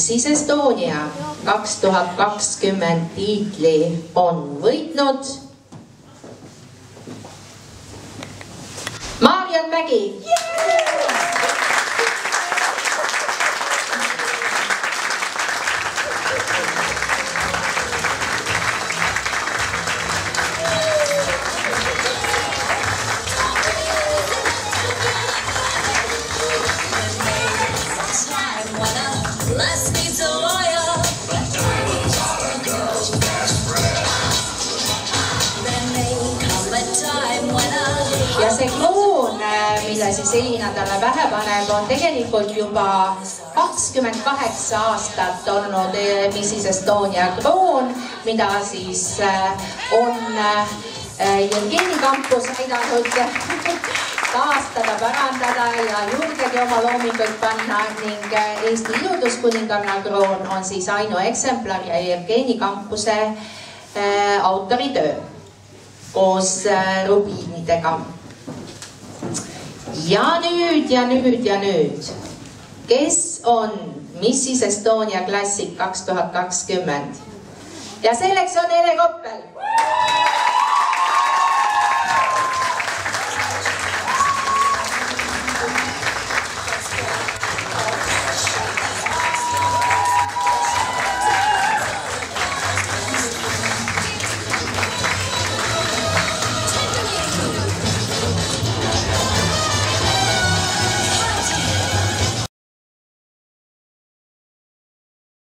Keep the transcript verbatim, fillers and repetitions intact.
Missis Estonia kaks tuhat kakskümmend tiitli on võitnud Maarjan Mägi. Ja see kroon, mille siis Elina talle pähe paneb, on tegelikult juba kakskümmend kaheksa aastat olnud Missis Estonia kroon, mida siis on Jevgeni Kampus aidanud taastada, parandada ja juurdegi oma loominguid panna ning Eesti ilutuskuninganna kroon on siis ainueksemplar ja Jevgeni Kampuse autoritöö koos rubiinidega. Ja nüüd ja nüüd ja nüüd, kes on Missis Estonia Classic kaks tuhat kakskümmend? Ja selleks on Ele Koppel!